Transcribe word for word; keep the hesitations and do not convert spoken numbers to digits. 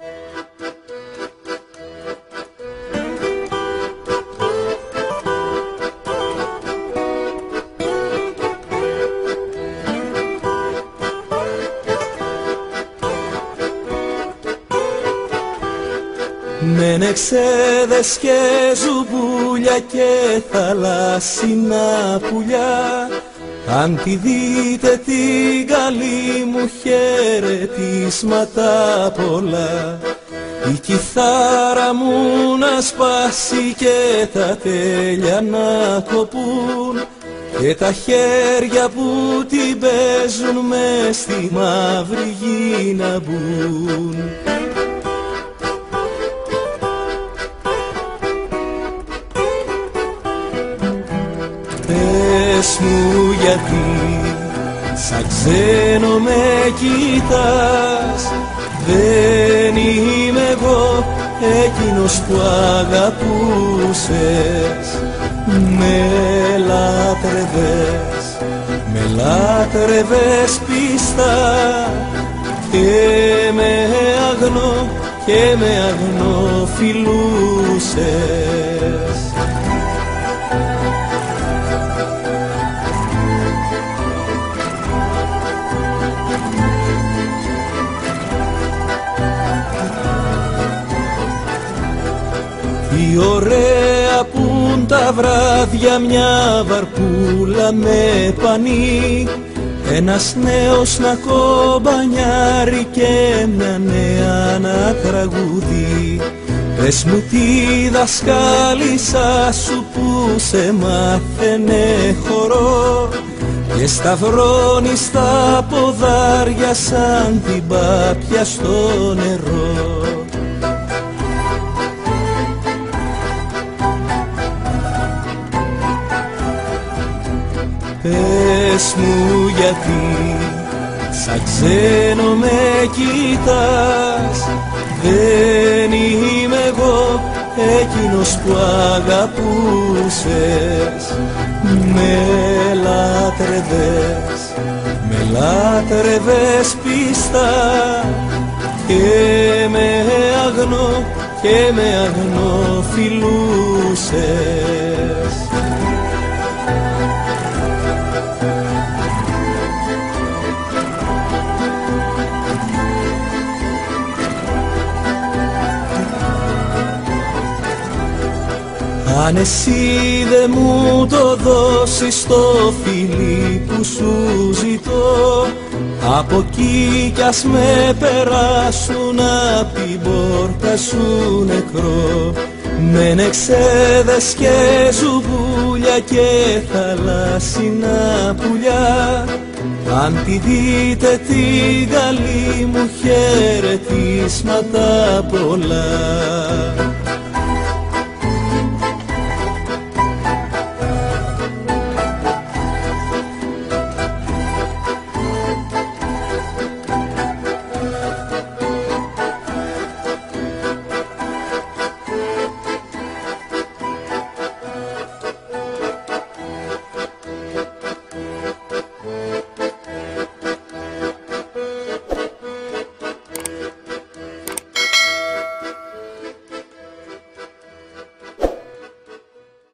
Με νεξέδες και ζουμπούλια και θαλάσσινα πουλιά, αν τη δείτε την καλή μου χαιρετίσματα πολλά. Η κιθάρα μου να σπάσει και τα τέλεια να κοπούν, και τα χέρια που την παίζουν μες στη μαύρη γη να μπουν. Πες μου γιατί σαν ξένο με κοιτάς, δεν είμαι εγώ εκείνος που αγαπούσες. Με λάτρευες, με λάτρευες πιστά, και με αγνό και με αγνό φιλούσες. Τι ωραία πουν τα βράδια, μια βαρκούλα με πανί, ένας νέος να κομπανιάρει και μια νέα να τραγουδεί. Πες μου τη δασκάλισσα σου που σε μάθαινε χορό, και σταυρώνει στα ποδάρια σαν την πάπια στο νερό. Πες μου γιατί σαν ξένο με κοιτάς, δεν είμαι εγώ εκείνος που αγαπούσες. Με λάτρευες, με λάτρευες πιστά, και με αγνό και με αγνό φιλούσες. Αν εσύ δε μου το δώσεις το φιλί που σου ζητώ, από εκεί κι ας με περάσουν απ' την πόρτα σου νεκρό. Με νεξέδες και ζουμπούλια και θαλάσσινα πουλιά, αν τη δείτε την καλή μου χαιρετίσματα πολλά.